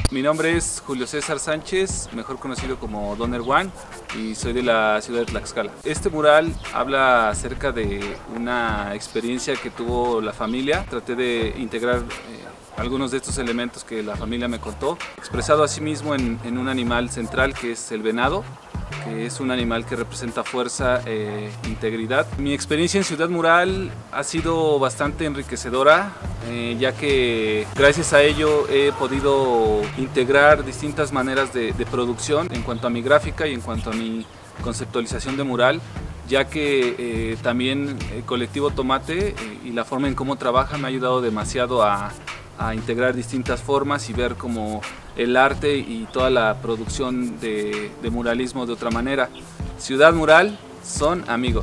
Mi nombre es Julio César Sánchez, mejor conocido como Donner One, y soy de la ciudad de Tlaxcala. Este mural habla acerca de una experiencia que tuvo la familia. Traté de integrar algunos de estos elementos que la familia me contó, expresado asimismo en un animal central que es el venado, que es un animal que representa fuerza e integridad. Mi experiencia en Ciudad Mural ha sido bastante enriquecedora, ya que gracias a ello he podido integrar distintas maneras de producción en cuanto a mi gráfica y en cuanto a mi conceptualización de mural, ya que también el colectivo Tomate y la forma en cómo trabaja me ha ayudado demasiado a integrar distintas formas y ver como el arte y toda la producción de muralismo de otra manera. Ciudad Mural son amigos.